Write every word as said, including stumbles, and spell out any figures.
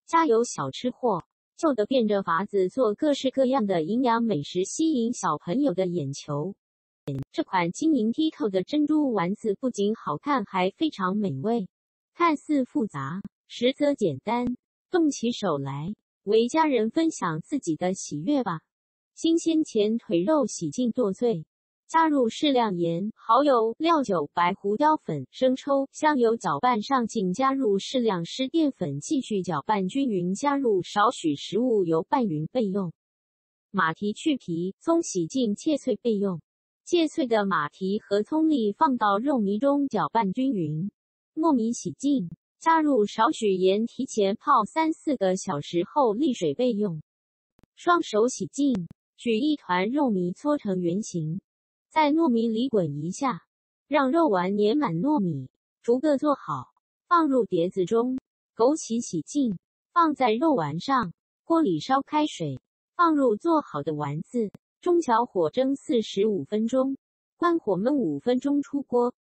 家有小吃货，就得变着法子做各式各样的营养美食，吸引小朋友的眼球。这款晶莹剔透的珍珠丸子不仅好看，还非常美味。看似复杂，实则简单，动起手来，为家人分享自己的喜悦吧。新鲜前腿肉洗净剁碎，加入适量盐、蚝油、料酒、白胡椒粉、生抽、香油搅拌上劲，加入适量湿淀粉，继续搅拌均匀，加入少许食物油拌匀备用。马蹄去皮，葱洗净切碎备用。切碎的马蹄和葱粒放到肉糜中搅拌均匀，糯米洗净，加入少许盐，提前泡三四个小时后沥水备用。双手洗净，取一团肉糜搓成圆形，在糯米里滚一下，让肉丸粘满糯米，逐个做好，放入碟子中。枸杞洗净，放在肉丸上，锅里烧开水，放入做好的丸子，中小火蒸四十五分钟，关火焖五分钟出锅。